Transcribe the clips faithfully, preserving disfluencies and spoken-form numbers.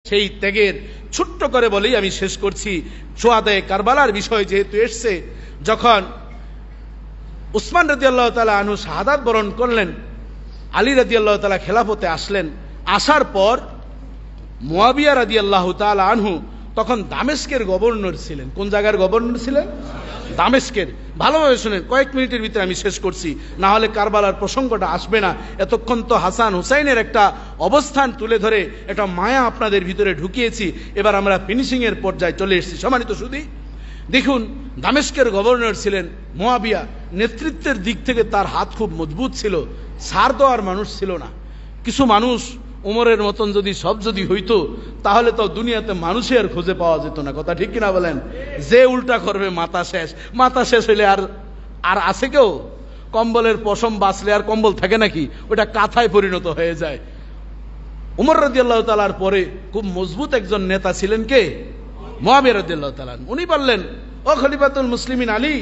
সেই ত্যাগের ছোট্ট করে বলেই আমি শেষ করছি। সোহাদায়ে কারবালার বিষয় যেহেতু এসছে, যখন উসমান রাদিয়াল্লাহু তাআলা আনহু শাহাদাত বরণ করলেন, আলী রাদিয়াল্লাহু তাআলা খেলাফতে আসলেন। আসার পর মুয়াবিয়া রাদিয়াল্লাহু তাআলা আনহু তখন দামেস্কের গভর্নর ছিলেন। কোন জায়গার গভর্নর ছিলেন? দামেস্কের। ভালোভাবে শুনেন, কয়েক মিনিটের ভিতরে আমি শেষ করছি, না হলে কারবালার প্রসঙ্গটা আসবে না। এতক্ষণ তো হাসান হুসাইনের একটা অবস্থান তুলে ধরে একটা মায়া আপনাদের ভিতরে ঢুকিয়েছি, এবার আমরা ফিনিশিং এর পর্যায়ে চলে এসেছি। সম্মানিত সুধী, দেখুন, দামেস্কের গভর্নর ছিলেন মুয়াবিয়া। নেতৃত্বের দিক থেকে তার হাত খুব মজবুত ছিল, ছাড় দেওয়ার মানুষ ছিল না। কিছু মানুষ উমরের মতন যদি সব যদি হইতো, তাহলে তো দুনিয়াতে মানুষই আর খুঁজে পাওয়া যেত না। কথা ঠিক কিনা বলেন? যে উল্টা করবে মাথা শেষ। মাথা শেষ হইলে আর আর আছে কেউ? কম্বলের পশম বাঁচলে আর কম্বল থাকে নাকি? ওটা কাঁথায় পরিণত হয়ে যায়। উমর রাদিয়াল্লাহু তাআলার পরে খুব মজবুত একজন নেতা ছিলেন কে? মুয়াবিয়া রাদিয়াল্লাহু তাআলা। উনি বললেন, ও খলিফাতুল মুসলিমিন আলী,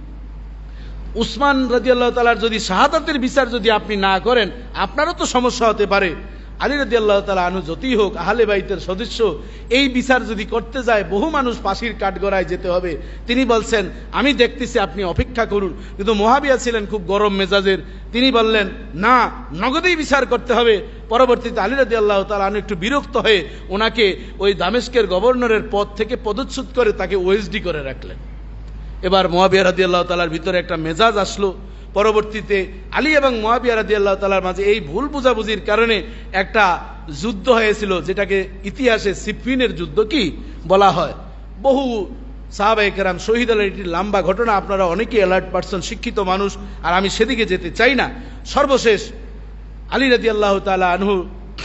উসমান রাদিয়াল্লাহু তাআলার যদি শাহাদাতের বিচার যদি আপনি না করেন, আপনারও তো সমস্যা হতে পারে। আলী রাদিয়াল্লাহু তাআলা আনহু যতই হোক আহলে বাইতের সদস্য, এই বিচার যদি করতে যায় বহু মানুষ ফাঁসির কাঠগড়ায় যেতে হবে। তিনি বলছেন, আমি দেখতেছি, আপনি অপেক্ষা করুন। কিন্তু মুয়াবিয়া ছিলেন খুব গরম মেজাজের। তিনি বললেন, না, নগদেই বিচার করতে হবে। পরবর্তীতে আলী রাদিয়াল্লাহু তাআলা আনহু একটু বিরক্ত হয়ে ওনাকে ওই দামেস্কের গভর্নরের পদ থেকে পদচ্যুত করে তাকে ওএসডি করে রাখলেন। এবার মুয়াবিয়া রাদিয়াল্লাহু তাআলার ভিতরে একটা মেজাজ আসলো। পরবর্তীতে আলী এবং মুয়াবিয়া রাদিয়াল্লাহু তাআলার মাঝে এই ভুল বুঝাবুঝির কারণে একটা যুদ্ধ হয়েছিল, যেটাকে ইতিহাসে সিফিনের যুদ্ধ কি বলা হয়। বহু সাহাবায়ে কেরাম শহীদ হলেন। এটি লম্বা ঘটনা, আপনারা অনেকেই অ্যালার্ট পারসন, শিক্ষিত মানুষ, আর আমি সেদিকে যেতে চাই না। সর্বশেষ আলী রাদিয়াল্লাহু তাআলা আনহু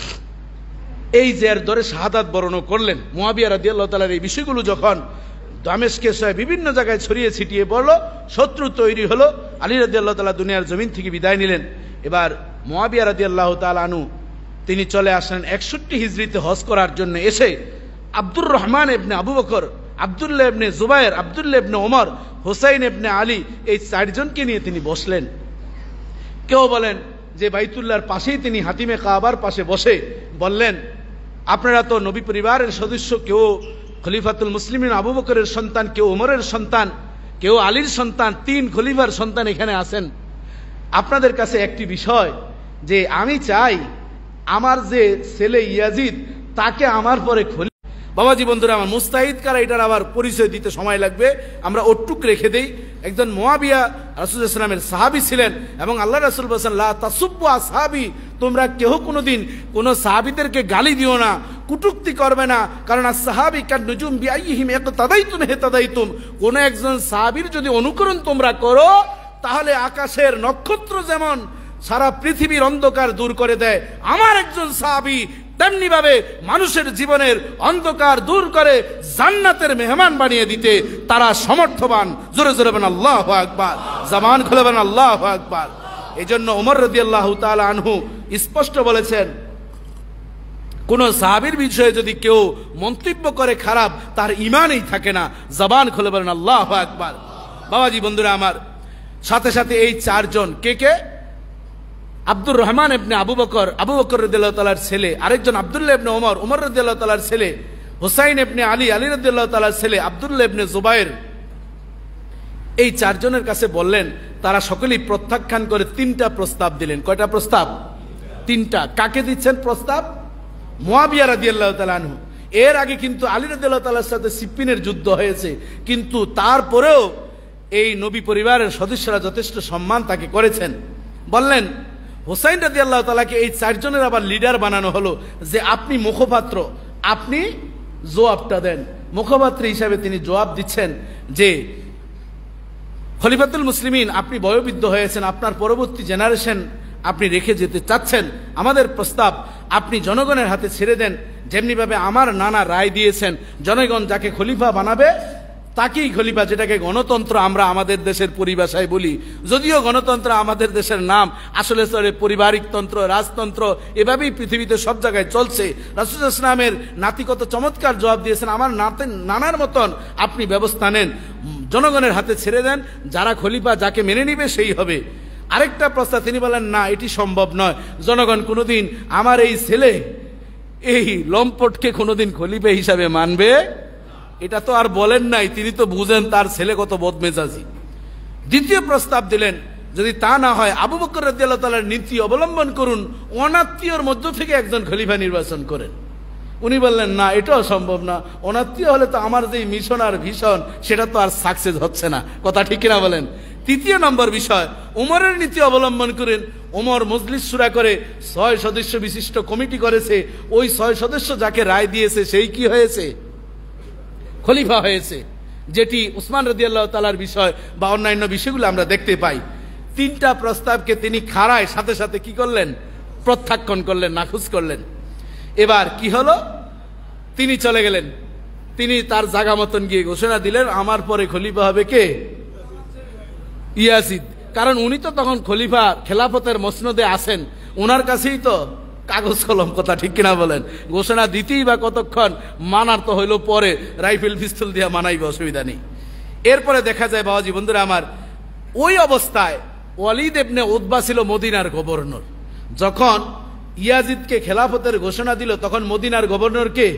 এই জের ধরে শাহাদাত বরণ করলেন। মুয়াবিয়া রাদিয়াল্লাহু তাআলার এই বিষয়গুলো যখন দামেস্কে সহ বিভিন্ন জায়গায় ছড়িয়ে ছিটিয়ে পড়লো, শত্রু তৈরি হলো, আলী রাদিয়াল্লাহু তাআলা দুনিয়ার জমিন থেকে বিদায় নিলেন। এবার মুয়াবিয়া রাদিয়াল্লাহু তাআলা আনহু তিনি চলে আসলেন একষট্টি হিজরিতে হজ করার জন্য। এসে আব্দুর রহমান ইবনে আবু বকর, আব্দুল্লাহ ইবনে জুবায়ের, আব্দুল্লাহ ইবনে ওমর, হুসাইন ইবনে আলী, এই চারজনকে নিয়ে তিনি বসলেন। কেউ বলেন যে বাইতুল্লাহর পাশেই তিনি হাতিমে কাবার পাশে বসে বললেন, আপনারা তো নবী পরিবারের সদস্য, কেউ খলিফাতুল মুসলিমিন আবু বকরের সন্তান, কেউ ওমরের সন্তান, কেউ আলীর সন্তান, তিন খলিফার সন্তান এখানে আছেন। আপনাদের কাছে একটি বিষয়, যে আমি চাই আমার যে ছেলে ইয়াজিদ তাকে আমার পরে খলিফা। বাবাজি বন্ধুরা আমার, মুস্তাহিদ কারা এটার আবার পরিচয় দিতে সময় লাগবে, আমরা ওটুক রেখে দেই। একজন মুয়াবিয়া রাসূলুল্লাহ সাল্লাল্লাহু আলাইহি ওয়াসাল্লামের সাহাবী ছিলেন, এবং আল্লাহ রাসূল বলেছেন, লা তাসুব্বু আসহাবি, তোমরা কেউ কোনোদিন কোন সাহাবীদেরকে গালি দিও না, কুটুক্তি করবে না। কারণ আসহাবী কান নুজুম বিআইহিম ইকতাদাইতুম ইহতাদাইতুম, কোন একজন সাহাবীর যদি অনুকরণ তোমরা করো, তাহলে আকাশের নক্ষত্র যেমন সারা পৃথিবীর অন্ধকার দূর করে দেয়, আমার একজন সাহাবী তেমনি ভাবে মানুষের জীবনের অন্ধকার দূর করে জান্নাতের মেহমান বানিয়ে দিতে তারা সমর্থবান। জোরে জোরে বলেন আল্লাহু আকবার, জবান খুলে বলেন আল্লাহু আকবার। এজন্য ওমর রাদিয়াল্লাহু তাআলা আনহু স্পষ্ট বলেছেন, কোন সাহাবীর বিষয়ে যদি কেউ মন্তব্য করে খারাপ, তার ঈমানই থাকে না। জবান খুলে বলেন আল্লাহু আকবার। বাবাজি বন্ধুরা আমার, সাথে সাথে এই চারজন কে কে? আব্দুর রহমান ইবনে আবু বকর, আবু বকর রাদিয়াল্লাহু তাআলার ছেলে, আরেকজন আব্দুল্লাহ ইবনে ওমর, ওমর রাদিয়াল্লাহু তাআলার ছেলে, হুসাইন ইবনে আলী, আলী রাদিয়াল্লাহু তাআলার ছেলে, আব্দুল্লাহ ইবনে জুবায়ের, এই চারজনের কাছে বললেন। তারা সকলেই প্রত্যাখ্যান করে তিনটা প্রস্তাব দিলেন। কয়টা প্রস্তাব? তিনটা। কাকে দিচ্ছেন প্রস্তাব? মুয়াবিয়া রাদিয়াল্লাহু তাআলা আনহু। এর আগে কিন্তু আলী রাদিয়াল্লাহু তাআলার সাথে সিফিনের যুদ্ধ হয়েছে, কিন্তু তারপরেও এই নবী পরিবারের সদস্যরা যথেষ্ট সম্মান তাকে করেছেন। বললেন হুসাইন রাদিয়াল্লাহু তাআলাকে এই চারজনের আবার লিডার বানানো হলো, যে আপনি মুখপাত্র, আপনি জবাবটা দেন। মুখপাত্র হিসাবে তিনি জবাব দিচ্ছেন যে, খলিফাতুল মুসলিমিন, আপনি বয়োবৃদ্ধ হয়েছেন, আপনার পরবর্তী জেনারেশন আপনি রেখে যেতে চাচ্ছেন। আমাদের প্রস্তাব, আপনি জনগণের হাতে ছেড়ে দেন। যেমনি ভাবে আমার নানা রায় দিয়েছেন, জনগণ যাকে খলিফা বানাবে তাকেই খলিফা, যেটাকে গণতন্ত্র আমরা আমাদের দেশের পরিভাষায় বলি। যদিও গণতন্ত্র আমাদের দেশের নাম, আসলে সরে পারিবারিক তন্ত্র, রাজতন্ত্র, এভাবেই পৃথিবীতে সব জায়গায় চলছে। রাসূলুল্লাহ সাল্লাল্লাহু আলাইহি ওয়াসাল্লামের নাতি কত চমৎকার জবাব দিয়েছেন, আমার নাতে নানার মতন আপনি ব্যবস্থা নেন, জনগণের হাতে ছেড়ে দেন, যারা খলিফা যাকে মেনে নিবে সেই হবে। আরেকটা প্রস্তাব তিনি বলেন, না এটি সম্ভব নয়, জনগণ কোনোদিন আমার এই ছেলে এই লম্পটকে কোনোদিন খলিফা হিসাবে মানবে? এটা তো আর বলেন নাই, তিনি তো বুঝেন তার ছেলে কত বদমেজাজি। দ্বিতীয় প্রস্তাব দিলেন, যদি তা না হয় আবু বকর রাদিয়াল্লাহু তাআলার নীতি অবলম্বন করুন, অনাত্মীয়র মধ্য থেকে একজন খলিফা নির্বাচন করেন। উনি বললেন না, এটাও সম্ভব না, অনাত্মীয় হলে তো আমার যে মিশন আর ভীষণ সেটা তো আর সাকসেস হচ্ছে না। কথা ঠিক কিনা বলেন? তৃতীয় নম্বর বিষয়, ওমরের নীতি অবলম্বন করেন। ওমর মজলিস শুরা করে ছয় সদস্য বিশিষ্ট কমিটি করেছে, ওই ছয় সদস্য যাকে রায় দিয়েছে সেই কি হয়েছে? খলিফা হয়েছে, যেটি উসমান রাদিয়াল্লাহু তাআলার বিষয় বা অন্যান্য বিষয়গুলো আমরা দেখতে পাই। তিনটা প্রস্তাবকে তিনি খাড়ায় সাথে সাথে কি করলেন? প্রত্যাখ্যান করলেন, নাকচ করলেন। এবার কি হলো? তিনি চলে গেলেন, তিনি তার জায়গা মতন গিয়ে ঘোষণা দিলেন, আমার পরে খলিফা হবে কে? ইয়াজিদ। কারণ উনি তো তখন খলিফা খেলাফতের মসনদে আছেন, ওনার কাছেই তো কাগজ কলম। কথা ঠিক কিনা বলেন? ঘোষণা দিতেই বা কতক্ষণ, মানার তো হইলো পরে, রাইফেল পিস্তল দিয়ে মানাইবে, অসুবিধা নেই। এরপরে দেখা যায় বাবাজি বন্ধুরা আমার, ওই অবস্থায় ওয়ালিদ ইবনে উতবা ছিল মদিনার গভর্নর। যখন ইয়াজিদকে খেলাফতের ঘোষণা দিল তখন মদিনার গভর্নর কে?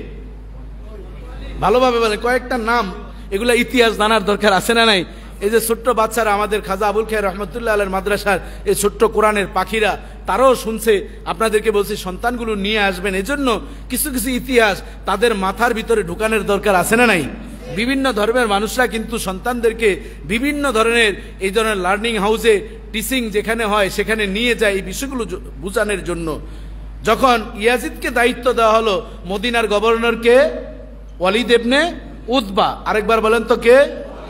ভালোভাবে বলেন, কয়েকটা নাম, এগুলা ইতিহাস জানার দরকার আছে না নাই? এই যে ছোট্ট বাচ্চারা, আমাদের খাজা আবুল খায়ের রহমতুল্লাহ আলাইহির মাদ্রাসার এই ছোট্ট কোরআনের পাখিরা, তারাও শুনছে। আপনাদেরকে বলছি সন্তানগুলো নিয়ে আসবেন, এজন্য কিছু কিছু ইতিহাস তাদের মাথার ভিতরে ঢুকানোর দরকার আছে না নাই? বিভিন্ন ধর্মের মানুষরা কিন্তু সন্তানদেরকে বিভিন্ন ধরনের এই ধরনের লার্নিং হাউসে টিচিং যেখানে হয় সেখানে নিয়ে যায় এই বিষয়গুলো বোঝানোর জন্য। যখন ইয়াজিদকে দায়িত্ব দেওয়া হলো, মদিনার গভর্নরকে ওয়ালিদ ইবনে উতবা। আরেকবার বলেন তো কে?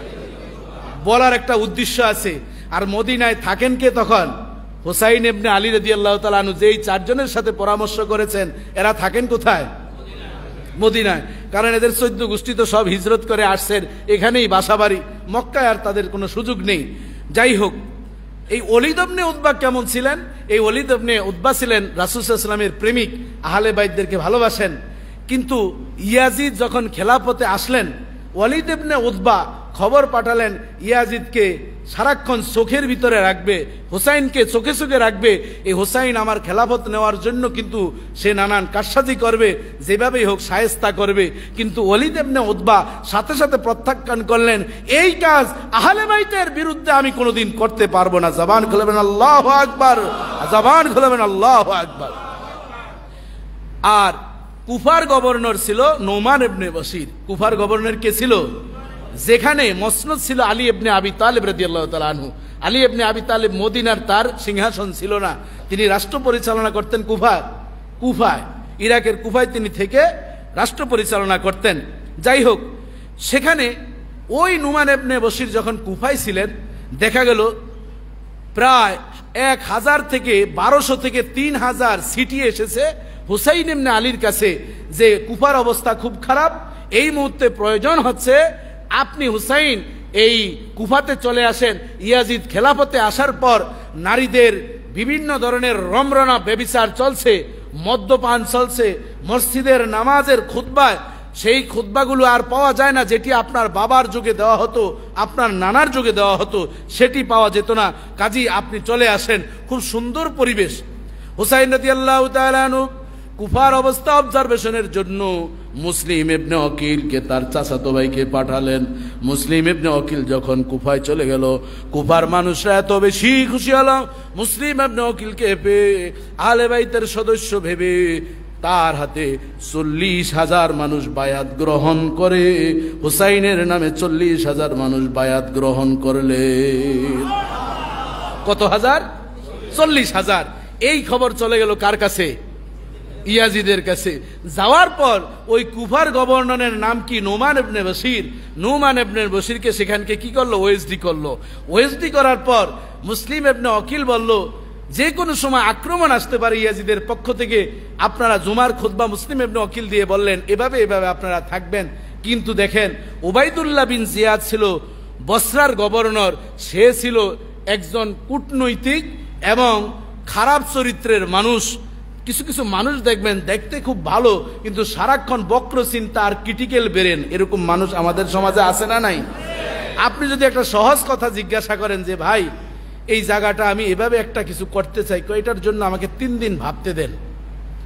বলার একটা উদ্দেশ্য আছে। আর মদিনায় থাকেন কে তখন? হুসাইন ইবনে আলী রাদিয়াল্লাহু তাআলা আনহু, যেই চারজনের সাথে পরামর্শ করেছেন, এরা থাকেন কোথায়? মদিনায়। কারণ এদের চোদ্দ গোষ্ঠী তো সব হিজরত করে আসছেন, এখানেই বাসাবাড়ি, মক্কায় আর তাদের কোনো সুযোগ নেই। যাই হোক, এই ওয়ালিদ ইবনে উতবা কেমন ছিলেন? এই ওয়ালিদ ইবনে উতবা ছিলেন রাসূল সাল্লাল্লাহু আলাইহি ওয়াসাল্লামের প্রেমিক, আহলে বাইতদেরকে ভালোবাসেন। কিন্তু ইয়াজিদ যখন খেলাফতে আসলেন, ওয়ালিদ ইবনে উতবা খবর পাঠালেন ইয়াজিদকে সারাক্ষণ চোখের ভিতরে রাখবে, হুসাইনকে চোখে চোখে রাখবে। এই হুসাইন আমার খেলাফত নেওয়ার জন্য কিন্তু সে নানান কারসাজি করবে, যেভাবেই হোক শায়েস্তা করবে। কিন্তু ওয়ালিদ ইবনে উতবা সাথে সাথে প্রত্যাখ্যান করলেন, এই কাজ আহলে বাইতের বিরুদ্ধে আমি কোনোদিন করতে পারবো না। জবান খুলবেন আল্লাহু আকবার, জবান খুলবেন আল্লাহু আকবার। আর কুফার গভর্নর ছিল নোমান ইবনে বশির। কুফার গভর্নর কে ছিল? যেখানে মসনদ ছিল আলী ইবনে আবি তালিব রাদিয়াল্লাহু তাআলা আনহু। আলী ইবনে আবি তালিব মদিনার তার সিংহাসন ছিল না, তিনি রাষ্ট্র পরিচালনা করতেন কুফায়। কুফায়, ইরাকের কুফায় তিনি থেকে রাষ্ট্র পরিচালনা করতেন। যাই হোক, সেখানে ওই নুমান ইবনে বশির যখন কুফায় ছিলেন, দেখা গেল প্রায় এক হাজার থেকে বারোশো থেকে তিন হাজার সিটি এসেছে হুসাইন ইবনে আলীর কাছে যে কুফার অবস্থা খুব খারাপ, এই মুহূর্তে প্রয়োজন হচ্ছে আপনি হুসাইন এই কুফাতে চলে আসেন। ইয়াজিদ খেলাফতে আসার পর নারীদের বিভিন্ন ধরনের রমরনা ব্যভিচার চলছে, মদ্যপান চলছে, মসজিদের নামাজের খুতবায় সেই খুতবাগুলো আর পাওয়া যায় না, যেটি আপনার বাবার যুগে দেওয়া হতো, আপনার নানার যুগে দেওয়া হতো, সেটি পাওয়া যেত না। কাজী আপনি চলে আসেন, খুব সুন্দর পরিবেশ। হুসাইন রাদিয়াল্লাহু তাআলা আনহু কুফার অবস্থা অবজারভেশনের জন্য মুসলিম ইবনে ওয়াকিলকে তার চাচাতো ভাইকে পাঠালেন। মুসলিম ইবনে ওয়াকিল যখন কুফায় চলে গেল, কুফার মানুষরা এত বেশি খুশি হলো মুসলিম ইবনে ওয়াকিলকে পেয়ে, আহলে বাইতের সদস্য ভেবে তার হাতে চল্লিশ হাজার মানুষ বায়াত গ্রহণ করে, হুসাইনের নামে চল্লিশ হাজার মানুষ বায়াত গ্রহণ করলে। কত হাজার? চল্লিশ হাজার। এই খবর চলে গেল কার কাছে? ইয়াজিদের কাছে। যাওয়ার পর ওই কুফার গভর্নরের নাম কি? নোমান ইবনে বশির। নোমান ইবনে বশিরকে সেখানকে কি করলো? ওএসডি করলো। ওএসডি করার পর মুসলিম ইবনে ওয়াকিল বলল, যে কোনো সময় আক্রমণ আসতে পারে ইয়াজিদের পক্ষ থেকে, আপনারা জুমার খুতবা মুসলিম ইবনে ওয়াকিল দিয়ে বললেন এভাবে এভাবে আপনারা থাকবেন। কিন্তু দেখেন, উবাইদুল্লাহ বিন জিয়াদ ছিল বসরার গভর্নর, সে ছিল একজন কূটনৈতিক এবং খারাপ চরিত্রের মানুষ। কিছু কিছু মানুষ দেখবেন দেখতে খুব ভালো, কিন্তু সারাক্ষণ বক্র চিন্তা আর ক্রিটিক্যাল ব্রেন, এরকম মানুষ আমাদের সমাজে আছে না নাই? আপনি যদি একটা সহজ কথা জিজ্ঞাসা করেন যে ভাই এই জায়গাটা আমি এভাবে একটা কিছু করতে চাই, এটার জন্য আমাকে তিন দিন ভাবতে দেন,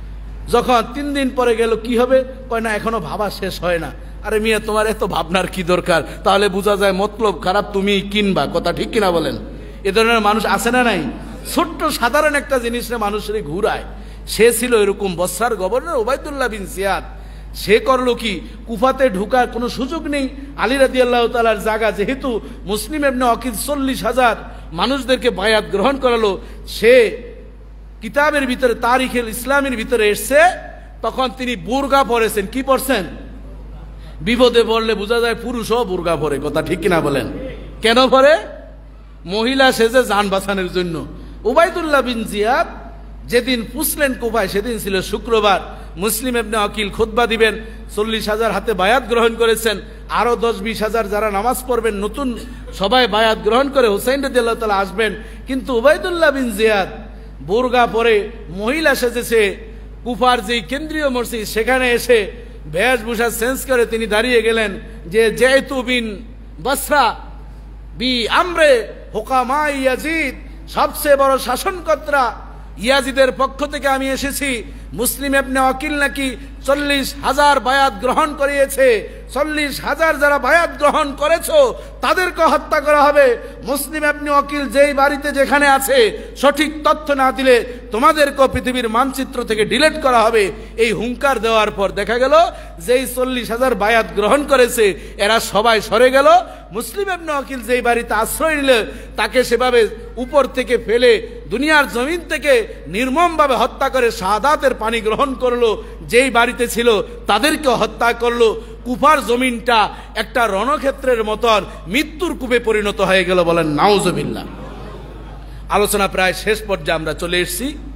যখন তিন দিন পরে গেল, কি হবে? কয় না, এখনো ভাবা শেষ হয় না। আরে মিয়া, তোমার এত ভাবনার কি দরকার? তাহলে বোঝা যায় মতলব খারাপ, তুমি কিনবা। কথা ঠিক কিনা বলেন? এ ধরনের মানুষ আছে না নাই? ছোট্ট সাধারণ একটা জিনিস মানুষের ঘুরায়। সে ছিল এরকম। বসরার গভর্নর ওবায়দুল্লাহ বিন জিয়াদ, সে করলো কি, কুফাতে ঢুকার কোনো সুযোগ নেই। আলী রাদিয়াল্লাহু তাআলার জায়গা যেহেতু, মুসলিম ইবনে আকিল চল্লিশ হাজার মানুষদেরকে বায়াত গ্রহণ করালো। সে কিতাবের ভিতরে, তারিখের ইসলামের ভিতরে এসছে, তখন তিনি বুরকা পরেছেন। কি পরছেন? বিপদে পড়লে বোঝা যায় পুরুষও বুরকা পরে। কথা ঠিক কিনা বলেন? কেন পরে? মহিলা সেজে যান বাঁচানোর জন্য। ওবায়দুল্লাহ বিন জিয়াদ যেদিন পুষলেন কুফায়, সেদিন ছিল শুক্রবার। মুসলিম ইবনে আকিল খুতবা দিবেন, চল্লিশ হাজার হাতে বায়াত গ্রহণ করেছেন। আরো দশ বিশ হাজার যারা নামাজ পড়বেন, নতুন সবাই বায়াত গ্রহণ করে হুসাইন রাদিয়াল্লাহু তাআলা আসবেন। কিন্তু ওবায়দুল্লাহ বিন জিয়াদ বোরগা পরে মহিলা সেজেছে। কুফার যেই কেন্দ্রীয় মসজিদ, সেখানে এসে বেশভূষা চেঞ্জ করে তিনি দাঁড়িয়ে গেলেন যে, যেহেতু বিন বসরা বি আমরে হুকামা ইয়াজিদ, সবচেয়ে বড় শাসনকর্তা ইয়াজিদের পক্ষ থেকে আমি এসেছি। মুসলিম ইবনে আকিল নাকি চল্লিশ হাজার বায়াত গ্রহণ করিয়েছে। চল্লিশ হাজার যারা বায়াত গ্রহণ করেছো তাদেরকে হত্যা করা হবে। মুসলিম ইবনে আকিল যেই বাড়িতে যেখানে আছে, সঠিক তথ্য না দিলে তোমাদেরকে পৃথিবীর মানচিত্র থেকে ডিলিট করা হবে। এই হুঙ্কার দেওয়ার পর দেখা গেল যেই চল্লিশ হাজার বায়াত গ্রহণ করেছে, এরা সবাই সরে গেল। মুসলিম ইবনে আকিল যেই বাড়িতে আশ্রয় নিলে, তাকে সেভাবে উপর থেকে ফেলে দুনিয়ার জমিন থেকে নির্মমভাবে হত্যা করে শাহাদাতের পানি গ্রহণ করলো। যেই বাড়িতে ছিল তাদেরকে হত্যা করলো। কুফার জমিনটা একটা রণক্ষেত্রের মতন মৃত্যুর কূপে পরিণত হয়ে গেল। বলেন নাউজুবিল্লাহ। আলোচনা প্রায় শেষ পর্যায়ে আমরা চলে এসেছি।